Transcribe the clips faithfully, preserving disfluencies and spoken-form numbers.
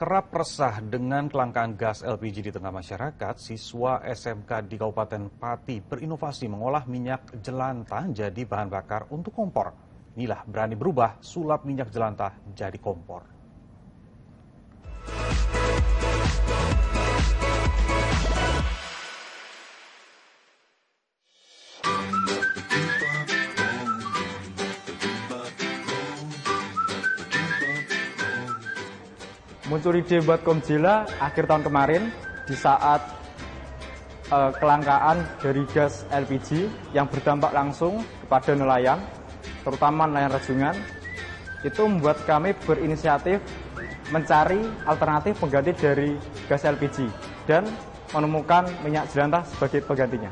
Kerap resah dengan kelangkaan gas L P G di tengah masyarakat, siswa S M K di Kabupaten Pati berinovasi mengolah minyak jelantah jadi bahan bakar untuk kompor. Inilah berani berubah, sulap minyak jelantah jadi kompor. Muncul ide buat Komjila akhir tahun kemarin di saat uh, kelangkaan dari gas L P G yang berdampak langsung kepada nelayan, terutama nelayan rajungan. Itu membuat kami berinisiatif mencari alternatif pengganti dari gas L P G dan menemukan minyak jelantah sebagai penggantinya.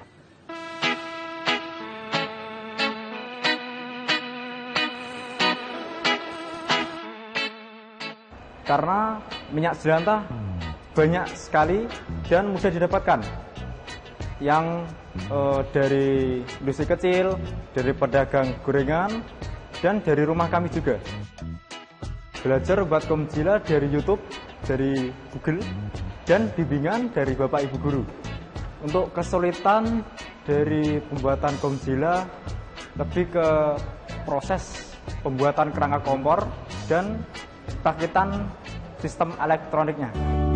Karena minyak jelantah banyak sekali dan mudah didapatkan, yang eh, dari industri kecil, dari pedagang gorengan, dan dari rumah kami juga. Belajar buat Komjila dari YouTube, dari Google, dan bimbingan dari Bapak Ibu Guru. Untuk kesulitan dari pembuatan Komjila lebih ke proses pembuatan kerangka kompor dan paketan sistem elektroniknya.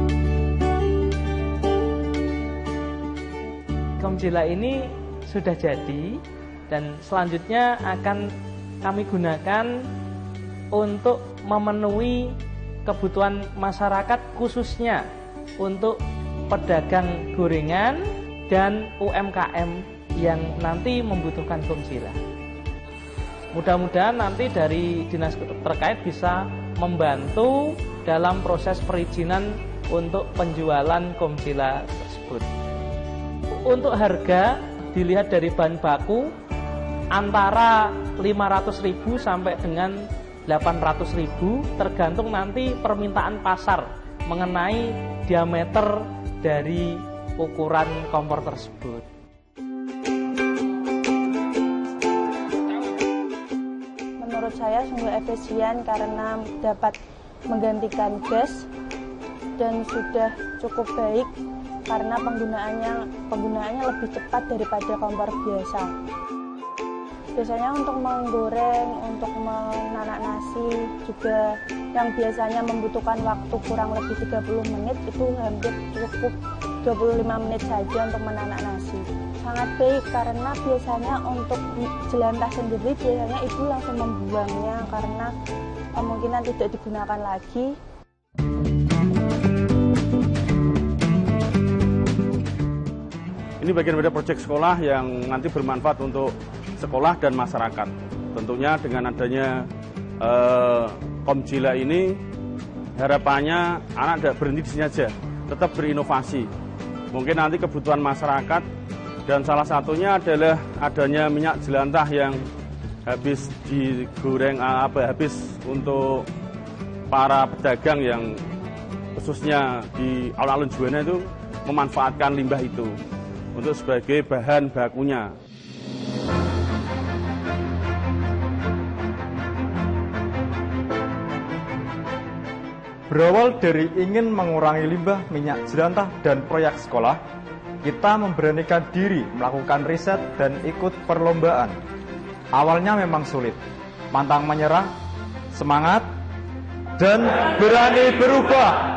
Komjila ini sudah jadi dan selanjutnya akan kami gunakan untuk memenuhi kebutuhan masyarakat, khususnya untuk pedagang gorengan dan U M K M yang nanti membutuhkan Komjila. Mudah-mudahan nanti dari dinas terkait bisa membantu dalam proses perizinan untuk penjualan Komjila tersebut. Untuk harga dilihat dari bahan baku antara lima ratus ribu sampai dengan delapan ratus ribu, tergantung nanti permintaan pasar mengenai diameter dari ukuran kompor tersebut. Menurut saya sungguh efisien karena dapat menggantikan gas dan sudah cukup baik karena penggunaannya penggunaannya lebih cepat daripada kompor biasa. Biasanya untuk menggoreng, untuk menanak nasi juga yang biasanya membutuhkan waktu kurang lebih tiga puluh menit itu hampir cukup dua puluh lima menit saja untuk menanak nasi. Sangat baik karena biasanya untuk jelantah sendiri biasanya ibu langsung membuangnya karena kemungkinan tidak digunakan lagi. Ini bagian dari proyek sekolah yang nanti bermanfaat untuk sekolah dan masyarakat. Tentunya dengan adanya eh, Komjila ini harapannya anak tidak berhenti di sini aja, tetap berinovasi. Mungkin nanti kebutuhan masyarakat dan salah satunya adalah adanya minyak jelantah yang habis digoreng, apa habis untuk para pedagang yang khususnya di alun-alun Juwana itu memanfaatkan limbah itu untuk sebagai bahan bakunya. Berawal dari ingin mengurangi limbah minyak jelantah dan proyek sekolah, kita memberanikan diri melakukan riset dan ikut perlombaan. Awalnya memang sulit, pantang menyerah, semangat, dan berani berubah.